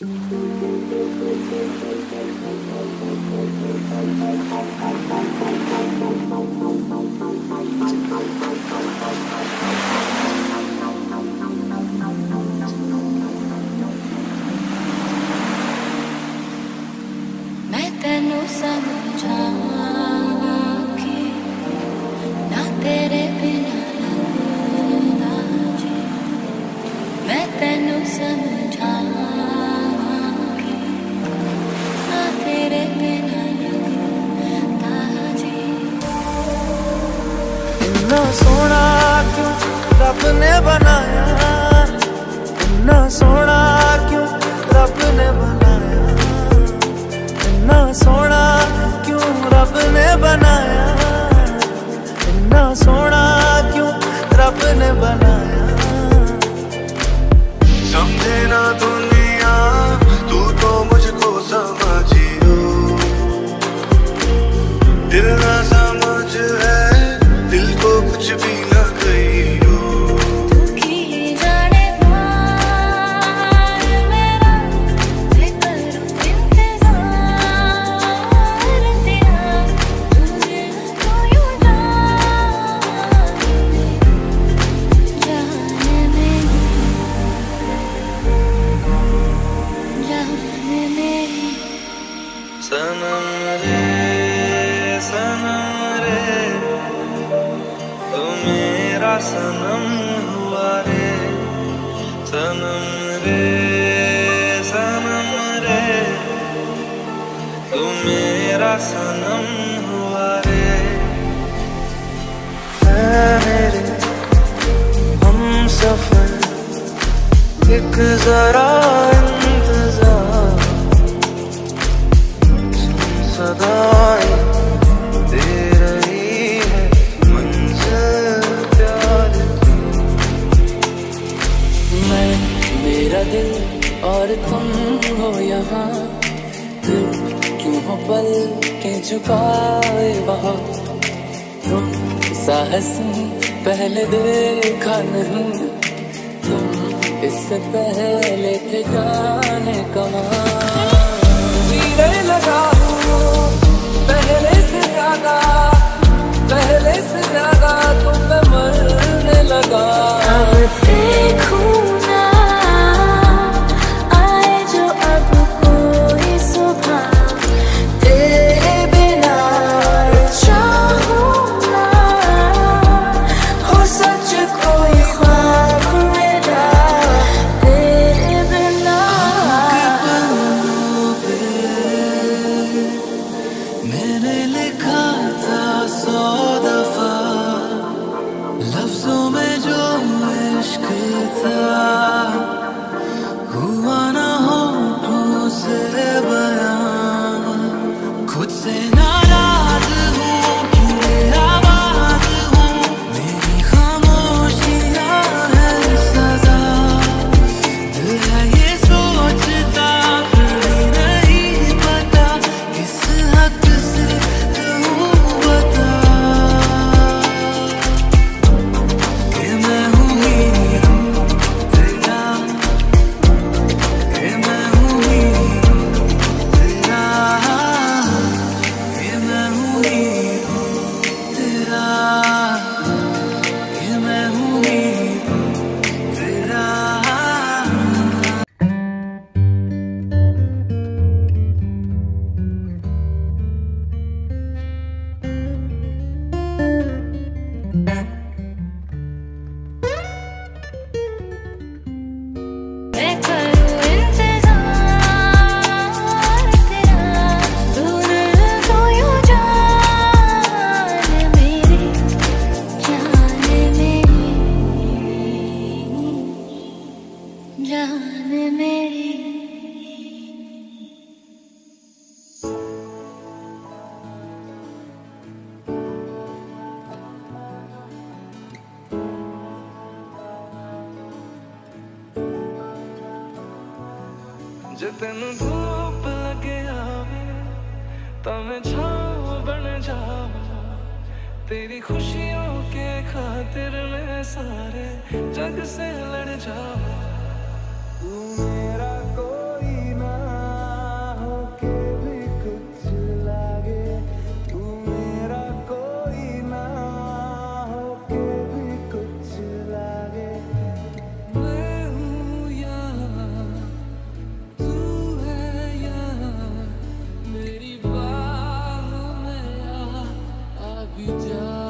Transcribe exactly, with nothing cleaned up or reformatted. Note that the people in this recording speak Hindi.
मैं तेनू समझावा कि ना तेरे बिना लगदा जी। मैं तेनू समझावा कि ना तेरे बिना लगदा जी। इन्ना सोना क्यों रब ने बनाया, इन्ना सोना क्यों रब ने बनाया, इन्ना सोना क्यों रब ने बनाया, इन्ना सोना क्यों रब ने बनाया। समझे ना दुनिया तू तो मुझको समझियो, दिल ना समझ है दिल को कुछ भी ना कहियो। दुखी जाने प्यार मेरा, मैं करूं इंतजार तेरा। तू दिल को यूं जान मेरी, जान मेरी। सनम रे सनम रे तू मेरा सनम हुआ रे, सनम रे सनम रे तू मेरा सनम हुआ रे। है मेरे हम सफर एक जरा इंतजार, सुन सदाएं दे रही है मंजिल प्यार की। मैं मेरा दिल और तुम हो यहाँ, दिल क्यों हो पल के झुकाए वहाँ। तुम साहसी पहले देखा नहीं, तुम इससे पहले थे जाने कहाँ। जीने लगा हूँ पहले से ज्यादा, पहले से ज्यादा तुम पे मरने लगा। अब देखूं ना आए जो अब कोई सुबह, तेरे बिना चाहूं ना हो सच कोई ख्वाब मेरा, तेरे बिना। मैंने लिखा था सौ दफा लफ्जों में जो इश्क था, हुआ ना होठों से बयां। खुद से नाराज हूँ कि आवाज हूँ, मेरी खामोशियाँ है सजा। दिल है ये सोचता फिर भी नहीं पता, किस हक से कहूँ बता कि मैं हूँ हीरो तेरा, कि मैं हूँ हीरो तेरा, कि मैं हूँ हीरो तेरा, कि मैं हूँ हीरो तेरा। मैं करूं इंतजार तेरा, दूर तो यूं जान मेरी, जान मेरी, जान मेरी। जे तेनू धूप लगे आवे तो मैं छाँव बन जाऊं, तेरी खुशियों के खातिर मैं सारे जग से लड़ जाऊं। तू मेरा कोई भी जा